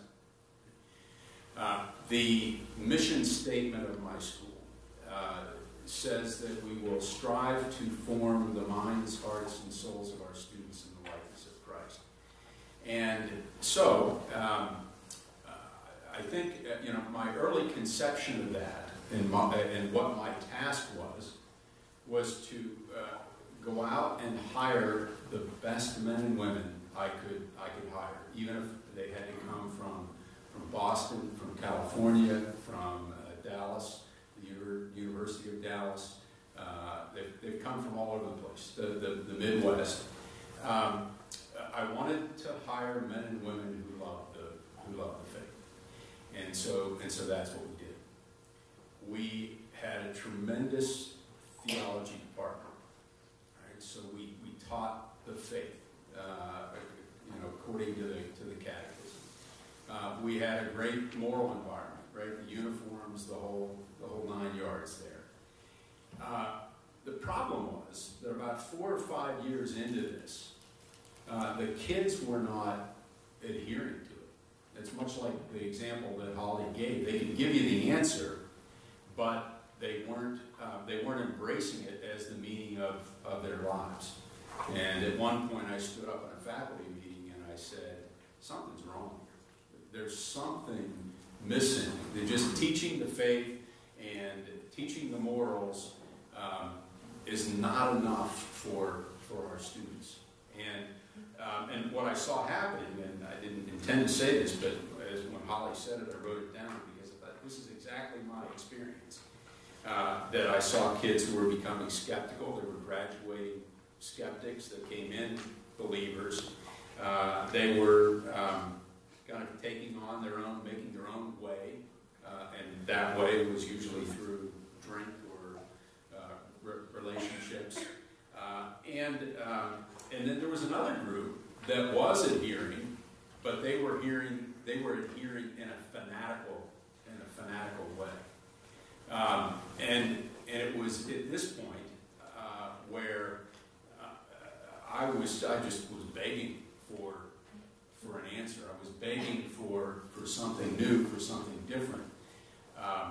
Uh, the mission statement of my school uh, says that we will strive to form the minds, hearts, and souls of our students in the likeness of Christ. And so, um, uh, I think, uh, you know, my early conception of that and, my, and what my task was, was to uh, go out and hire the best men and women I could, I could hire, even if they had to come from, from Boston, from California, from uh, Dallas, the Uni- University of Dallas. Uh, they've, they've come from all over the place, the, the, the Midwest. Um, I wanted to hire men and women who loved the, who loved the faith. And so, and so that's what we did. We had a tremendous theology department. Right? So we, we taught the faith, uh, you know, according to the, to the catechism. Uh, we had a great moral environment, right? The uniforms, the whole, the whole nine yards there. Uh, the problem was that about four or five years into this, uh, the kids were not adhering to it. It's much like the example that Holly gave. They could give you the answer, but they weren't, uh, they weren't embracing it as the meaning of, of their lives. And at one point I stood up in a faculty meeting and I said, something's wrong here. There's something missing. They're just teaching the faith and teaching the morals um, is not enough for, for our students. And, um, and what I saw happening, and I didn't intend to say this, but as when Holly said it, I wrote it down because I thought this is exactly my experience. Uh, that I saw kids who were becoming skeptical. They were graduating skeptics that came in believers. Uh, they were um, kind of taking on their own, making their own way, uh, and that way was usually through drink or uh, re relationships. Uh, and um, and then there was another group that was adhering, but they were hearing, they were adhering in a fanatical, in a fanatical way. Um, and and it was at this point uh, where uh, I was, I just was begging for for an answer. I was begging for for something new, for something different. Um,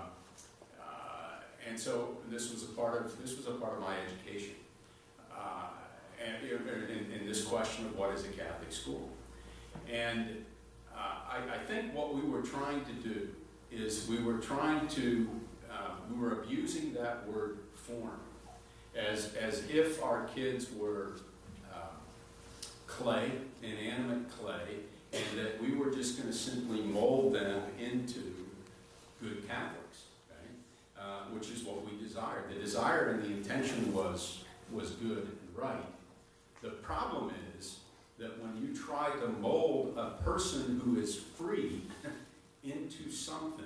uh, and so this was a part of this was a part of my education. Uh, and in, in this question of what is a Catholic school, and uh, I, I think what we were trying to do is we were trying to uh, we were abusing that word form as as if our kids were um, clay, inanimate clay, and that we were just going to simply mold them into good Catholics, okay? uh, which is what we desired. The desire and the intention was was good and right. The problem is that when you try to mold a person who is free into something,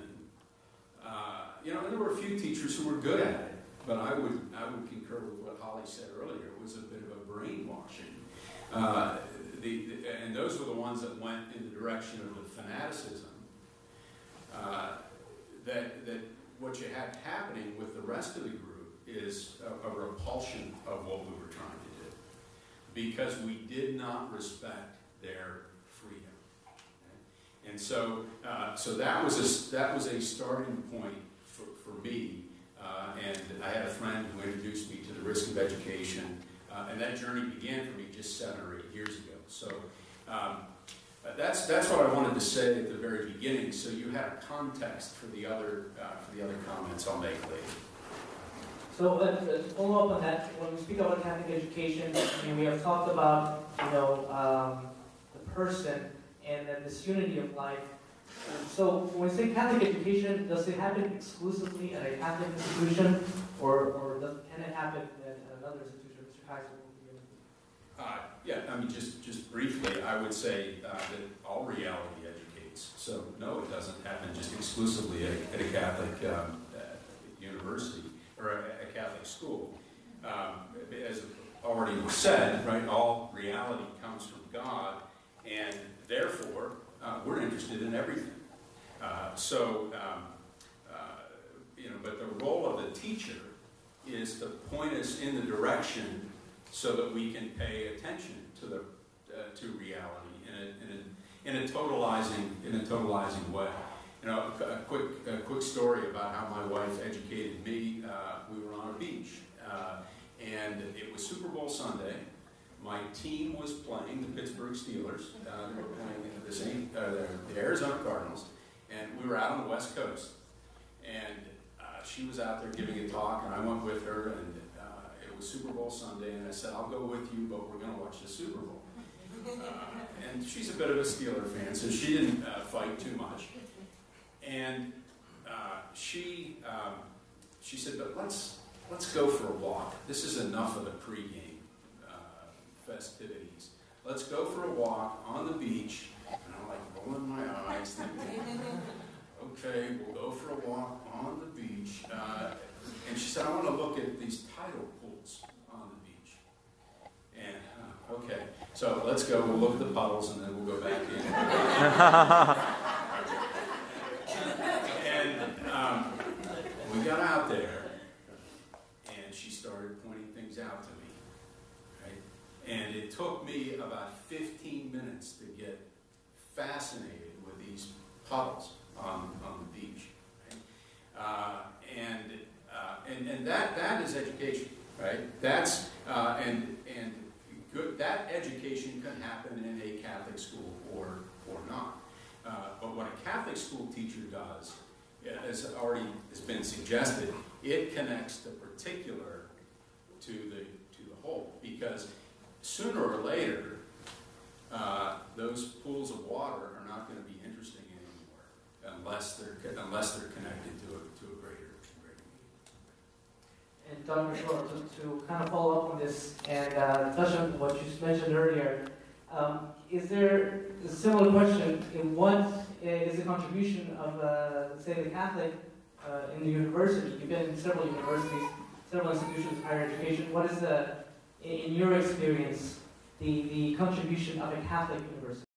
uh, you know, and there were a few teachers who were good at it, but I would I would concur with what Holly said earlier. It was a bit of a brainwashing. Uh, the, the, and those were the ones that went in the direction of the fanaticism. Uh, that that what you had happening with the rest of the group is a, a repulsion of what we were trying to do, because we did not respect their freedom. Okay? And so, uh, so that was a that was a starting point for, for me. Uh, and I had a friend who introduced me to the risk of education, uh, and that journey began for me just seven or eight years ago. So, Um, that's that's what I wanted to say at the very beginning, so you had a context for the other uh, for the other comments I'll make later. So uh, to follow up on that, when we speak about Catholic education, I mean, we have talked about, you know, um, the person and then this unity of life. So when we say Catholic education, does it happen exclusively at a Catholic institution, or, or does, can it happen at another institution? Mister KISER will begin. Uh, yeah, I mean, just, just briefly, I would say uh, that all reality educates. So no, it doesn't happen just exclusively at, at a Catholic um, uh, university or a, a Catholic school. Um, as already was said, right, all reality comes from God, and therefore, uh, we're interested in everything. Uh, so, um, uh, you know, but the role of the teacher is to point us in the direction so that we can pay attention to the uh, to reality in a, in a in a totalizing in a totalizing way. You know, a, a quick a quick story about how my wife educated me. Uh, we were on a beach, uh, and it was Super Bowl Sunday. My team was playing the Pittsburgh Steelers. Uh, they were playing the same uh, the, the Arizona Cardinals, and we were out on the West Coast. And uh, she was out there giving a talk, and I went with her, and it was Super Bowl Sunday, and I said, I'll go with you, but we're going to watch the Super Bowl. Uh, and she's a bit of a Steeler fan, so she didn't uh, fight too much. And uh, she um, she said, but let's let's go for a walk. This is enough of the pregame uh, festivities. Let's go for a walk on the beach. And I'm like rolling my eyes, thinking, okay, we'll go for a walk on the beach. Uh, and she said, I want to look at these tidal pools on the beach. And, uh, okay, so let's go, we'll look at the puddles, and then we'll go back in. And um, we got out there, and she started pointing things out to me. Right? And it took me about fifteen minutes to get fascinated with these puddles on, on the beach. Right? Uh, and Uh, and, and that, that is education, right? That's, uh, and, and good, that education can happen in a Catholic school or, or not. Uh, but what a Catholic school teacher does, as already has been suggested, it connects the particular to the, to the whole. Because sooner or later, uh, those pools of water are not going to be interesting anymore unless they're, unless they're connected to a, to a greater. And Doctor Short, to, to kind of follow up on this and uh, touch on what you mentioned earlier, um, is there a similar question in what is the contribution of, uh, say, the Catholic uh, in the university? You've been in several universities, several institutions of higher education. What is the, in your experience, the, the contribution of a Catholic university?